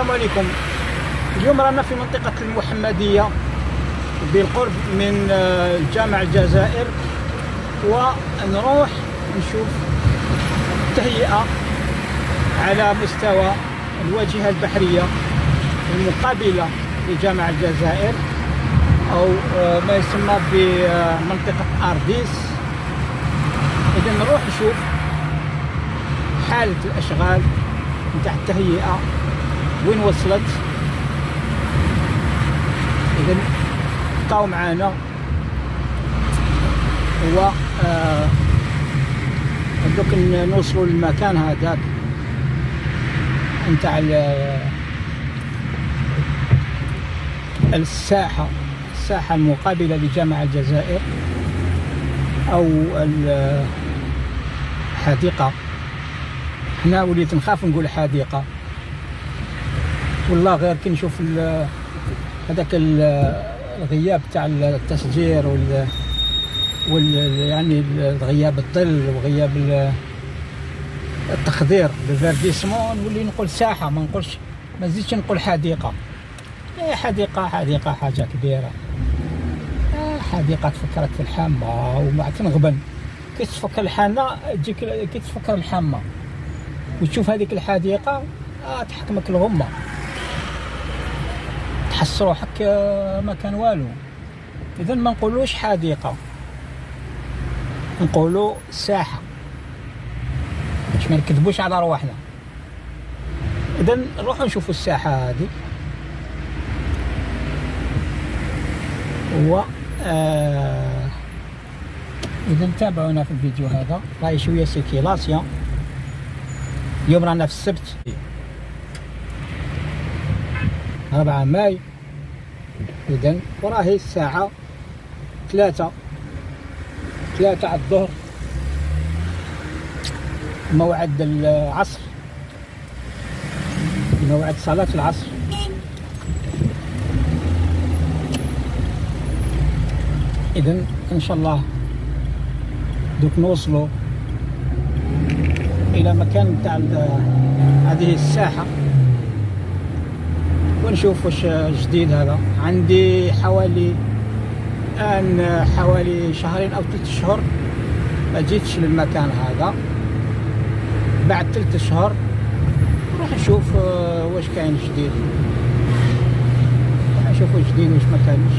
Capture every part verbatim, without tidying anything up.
السلام عليكم. اليوم رانا في منطقة المحمدية بالقرب من جامع الجزائر، ونروح نشوف التهيئة على مستوى الواجهة البحرية المقابلة لجامع الجزائر، أو ما يسمى بمنطقة أرديس. إذا نروح نشوف حالة الأشغال نتاع التهيئة وين وصلت. إذا بقاو معانا. هو آه دوك نوصلوا للمكان هذاك نتاع الساحة الساحة المقابلة لجامع الجزائر أو الحديقة. حنا وليت نخاف نقول حديقة، والله غير كي نشوف هذاك الغياب تاع التشجير وال وال يعني غياب الظل وغياب التخضير بالفيرديسمون، نولي نقول ساحة، ما نقولش ما نزيدش نقول حديقة. ايه حديقة حديقة حاجة كبيرة. آه حديقة تفكرك في الحامة وما تنغبن. كي تفكر الحانة تجيك، كي تفكر الحامة وتشوف هذيك الحديقة آه تحكمك الغمة، تحس روحك ما كان والو. إذا ما نقولوش حديقة، نقولوا ساحة باش ما نكذبوش على رواحنا. إذا نروحوا نشوفوا الساحة هذه. و آه إذا تابعونا في الفيديو هذا. راهي شوية سيركيلاسيون. اليوم رانا في السبت أربعة ماي. إذا وراهي الساعة ثلاثة ثلاثة على الظهر، موعد العصر، موعد صلاة العصر. إذن إن شاء الله دوك نوصلوا إلى مكان تاع هذه الساحة ونشوف واش جديد. هذا عندي حوالي الآن حوالي شهرين أو ثلاثة أشهر ما جيتش للمكان هذا. بعد ثلاثة أشهر نروح نشوف واش كاين جديد، نروح نشوف واش جديد واش ما كانش.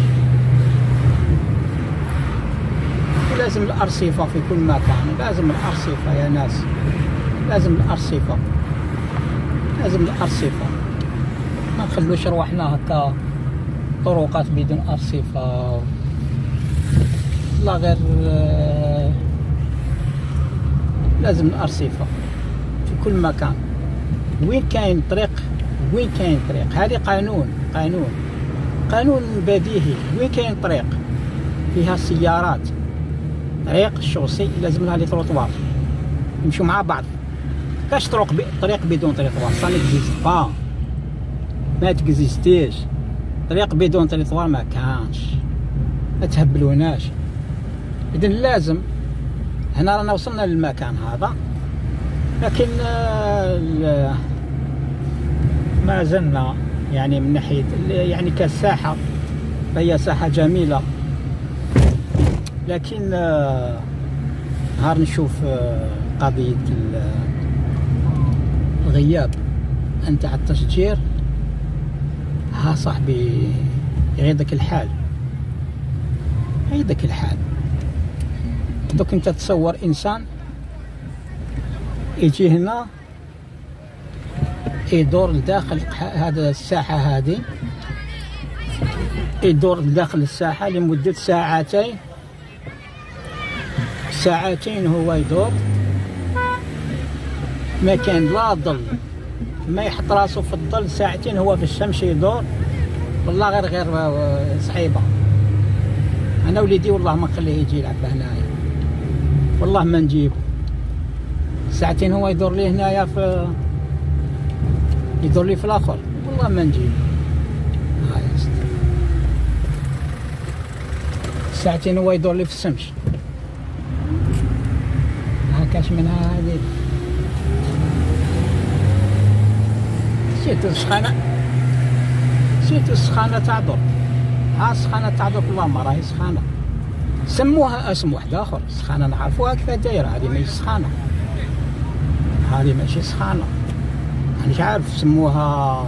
لازم الأرصفة في كل مكان، لازم الأرصفة يا ناس، لازم الأرصفة، لازم الأرصفة. ما نخلوش رواحنا هكا طرقات بدون أرصفة. لا غير لازم الأرصفة في كل مكان. وين كاين طريق، وين كاين طريق، هذه قانون قانون قانون بديهي. وين كاين طريق فيها سيارات، طريق الشوسي لازم لها لي تروطوار يمشوا مع بعض. كاش طرق ب... طريق بدون تروطوار صا نكزيست با، ما تكزيستيش. طريق بدون تروطوار ما كانش، ما تهبلوناش. إذن لازم هنا رانا وصلنا للمكان هذا، لكن آه ما زلنا يعني من ناحية يعني كالساحة فهي ساحة جميلة، لكن آه نهار نشوف آه قضية الغياب نتاع التشجير. ها صاحبي يغيظك الحال، يغيظك الحال. دوك انت تصور انسان يجي هنا يدور لداخل هذا الساحة هذه، يدور لداخل الساحة لمدة ساعتين ساعتين هو يدور، ما كان لا ظل، ما يحط راسه في الظل. ساعتين هو في الشمس يدور. والله غير غير صعيبة. أنا وليدي والله ما نخليه يجي يلعب هنايا، والله ما نجيبه. ساعتين هو يدور لي هنايا، في يدور لي في الآخر، والله ما نجيبه. هاي ساعتين هو يدور لي في الشمس. هكاش منها هذه. شتو السخانة. نسيتو السخانه تاع درك، ها السخانه تاع درك والله ما راهي سخانه، سموها اسم واحد اخر، السخانه نعرفوها كيف دايره، هذه ماشي سخانه، هذه ماشي سخانه، مانيش عارف سموها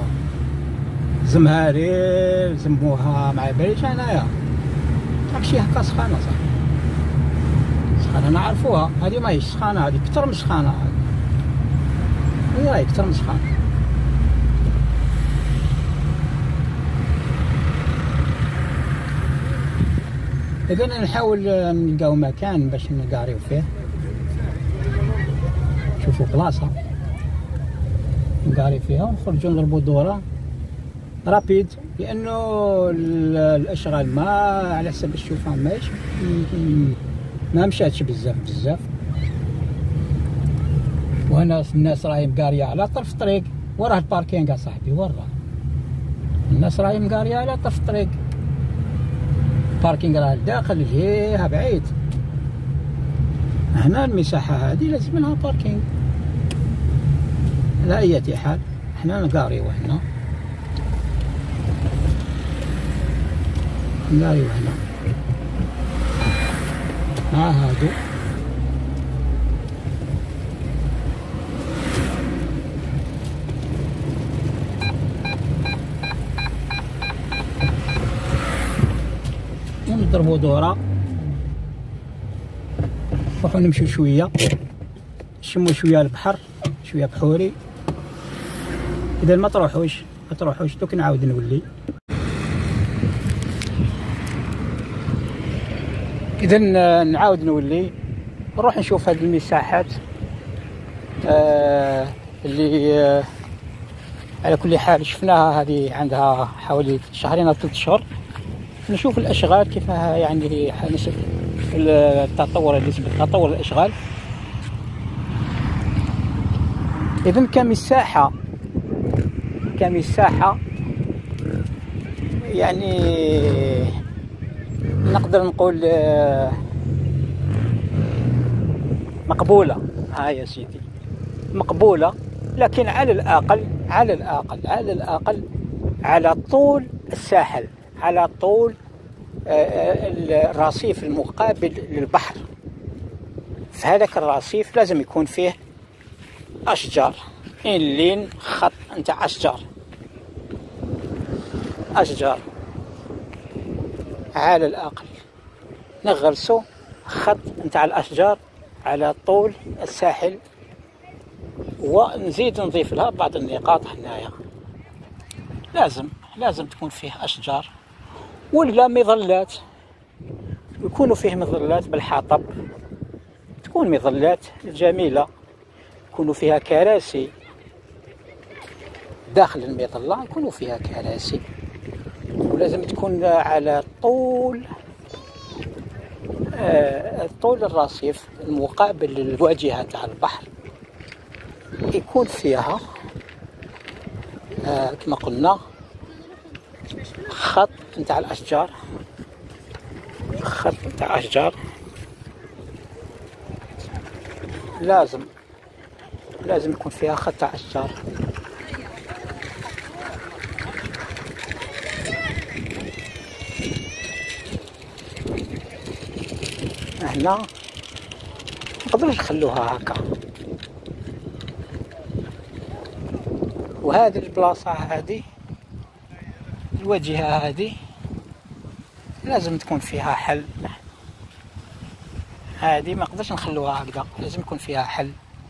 زمهرير، سموها ما باليش انايا، داكشي هكا سخانه صح، سخانه نعرفوها، هذه ماهيش سخانه، هذه كثر من سخانه، هذه راهي كثر من سخانه. إذا نحاول نلقاو مكان باش نقاريو فيه، نشوفو بلاصة نقاري فيها ونخرجو نضربو دورة رابيد، لأنه الأشغال ما على حسب الشوفان ماهيش ما مشاتش بزاف بزاف، وهنا الناس راهي مقارية على طرف الطريق، وراه الباركينغ اصاحبي، وراه الناس راهي مقارية على طرف الطريق، الباركينغ راه لداخل جهة بعيد، هنا المساحة هذه لازم لها باركينغ، على أي حال حنا نقاريو هنا، نقاريو هنا مع هادو، ونضربو دورة، نروحو نمشيو شوية نشمو شوية البحر، شوية بحوري، إذا ما تروحوش ما تروحوش دوك نعاود نولي. إذا نعاود نولي نروح نشوف هاد المساحات آه اللي آه على كل حال شفناها، هذه عندها حوالي شهرين أو ثلاث شهور، نشوف الأشغال كيفها، يعني نسبة التطور، نسبة تطور الأشغال. إذن كمساحة كمساحة يعني نقدر نقول مقبولة، ها يا سيدي مقبولة، لكن على الأقل على الأقل على الأقل على طول الساحل، على طول الرصيف المقابل للبحر، في هذاك الرصيف لازم يكون فيه أشجار، إن لين خط نتاع أشجار أشجار على الأقل، نغرسو خط نتاع الأشجار على طول الساحل، ونزيد نضيف لها بعض النقاط هنايا، لازم لازم تكون فيه أشجار، ولا مظلات، يكونوا فيه مظلات بالحطب، تكون مظلات جميلة، يكونوا فيها كراسي داخل المظلة، يكونوا فيها كراسي، ولازم تكون على طول آه طول الرصيف المقابل للواجهة تاع البحر، يكون فيها آه كما قلنا خط نتاع الأشجار، خط نتاع أشجار، لازم لازم يكون فيها خط تاع أشجار. هنا مقدروش نخلوها هكا، وهذه البلاصة هذه الواجهة هذه لازم تكون فيها حل، هذه ما نقدرش نخلوها هكذا، لازم يكون فيها حل،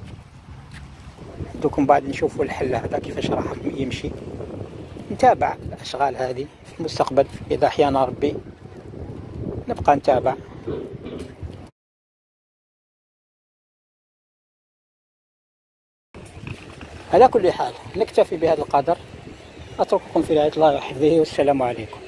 دوكم بعد نشوفوا الحل هذا كيفاش راح يمشي، نتابع الأشغال هذه في المستقبل إذا أحيانا ربي، نبقى نتابع. على كل حال نكتفي بهذا القدر، أترككم في رعاية الله وحفظه، والسلام عليكم.